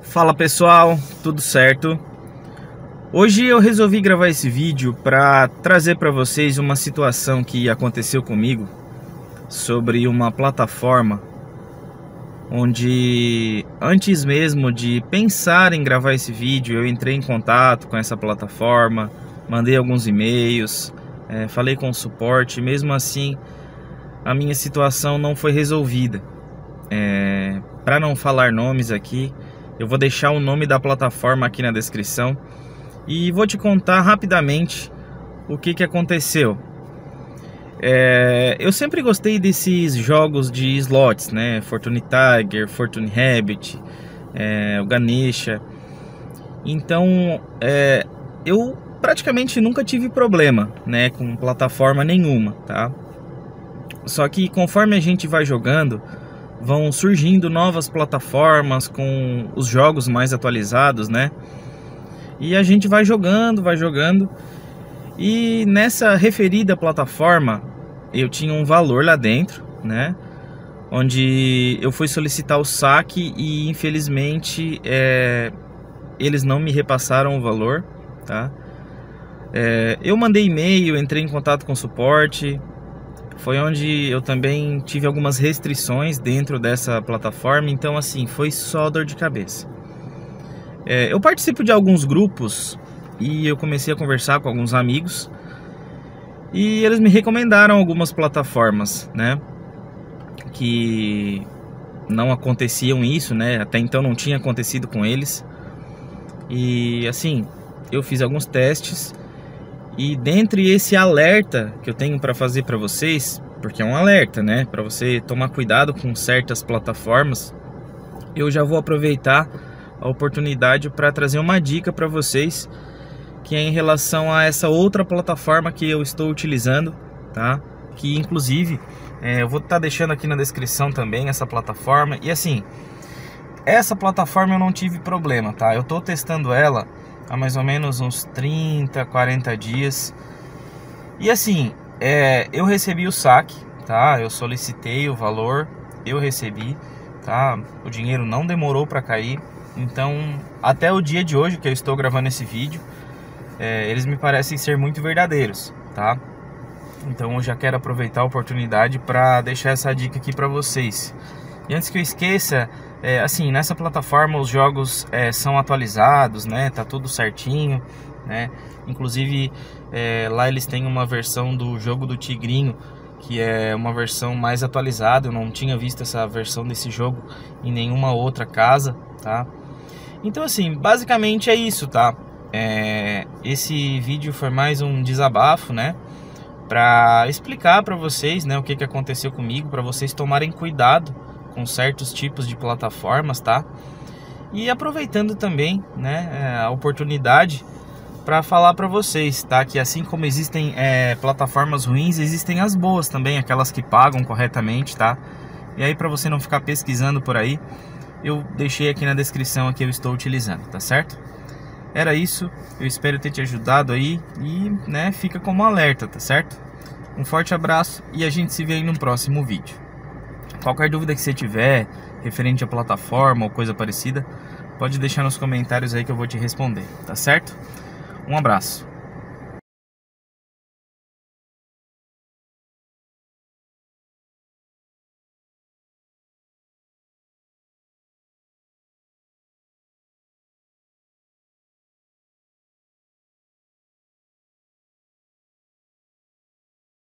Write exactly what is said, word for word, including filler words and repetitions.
Fala pessoal, tudo certo? Hoje eu resolvi gravar esse vídeo para trazer para vocês uma situação que aconteceu comigo sobre uma plataforma onde antes mesmo de pensar em gravar esse vídeo eu entrei em contato com essa plataforma, mandei alguns e-mails, é, falei com o suporte, mesmo assim a minha situação não foi resolvida. É, para não falar nomes aqui, eu vou deixar o nome da plataforma aqui na descrição e vou te contar rapidamente o que que aconteceu. É, eu sempre gostei desses jogos de slots, né? Fortune Tiger, Fortune Rabbit, é, o Ganesha. Então, é, eu praticamente nunca tive problema, né, com plataforma nenhuma, tá? Só que conforme a gente vai jogando, vão surgindo novas plataformas com os jogos mais atualizados, né? E a gente vai jogando, vai jogando. E nessa referida plataforma, eu tinha um valor lá dentro, né? Onde eu fui solicitar o saque e infelizmente é, eles não me repassaram o valor, tá? É, eu mandei e-mail, entrei em contato com o suporte. Foi onde eu também tive algumas restrições dentro dessa plataforma, então assim, foi só dor de cabeça. É, eu participo de alguns grupos e eu comecei a conversar com alguns amigos e eles me recomendaram algumas plataformas, né, que não aconteciam isso, né, até então não tinha acontecido com eles. E assim, eu fiz alguns testes. E dentre esse alerta que eu tenho para fazer para vocês, porque é um alerta, né, para você tomar cuidado com certas plataformas, eu já vou aproveitar a oportunidade para trazer uma dica para vocês, que é em relação a essa outra plataforma que eu estou utilizando, tá? Que inclusive é, eu vou estar tá deixando aqui na descrição também essa plataforma. E assim, essa plataforma eu não tive problema, tá? Eu estou testando ela há mais ou menos uns trinta, quarenta dias. E assim, é, eu recebi o saque, tá? Eu solicitei o valor, eu recebi, tá? O dinheiro não demorou para cair. Então, até o dia de hoje que eu estou gravando esse vídeo, é, eles me parecem ser muito verdadeiros, tá? Então eu já quero aproveitar a oportunidade para deixar essa dica aqui para vocês. E antes que eu esqueça, é, assim, nessa plataforma os jogos é, são atualizados, né? Tá tudo certinho, né? Inclusive é, lá eles têm uma versão do jogo do Tigrinho, que é uma versão mais atualizada. Eu não tinha visto essa versão desse jogo em nenhuma outra casa, tá? Então assim, basicamente é isso, tá? É, esse vídeo foi mais um desabafo, né? Para explicar para vocês, né, o que, que aconteceu comigo, para vocês tomarem cuidado com certos tipos de plataformas, tá? E aproveitando também, né, a oportunidade para falar para vocês, tá? Que assim como existem é, plataformas ruins, existem as boas também, aquelas que pagam corretamente, tá? E aí, para você não ficar pesquisando por aí, eu deixei aqui na descrição a que eu estou utilizando, tá certo? Era isso, eu espero ter te ajudado aí e, né, fica como alerta, tá certo? Um forte abraço e a gente se vê aí no próximo vídeo. Qualquer dúvida que você tiver referente à plataforma ou coisa parecida, pode deixar nos comentários aí que eu vou te responder, tá certo? Um abraço.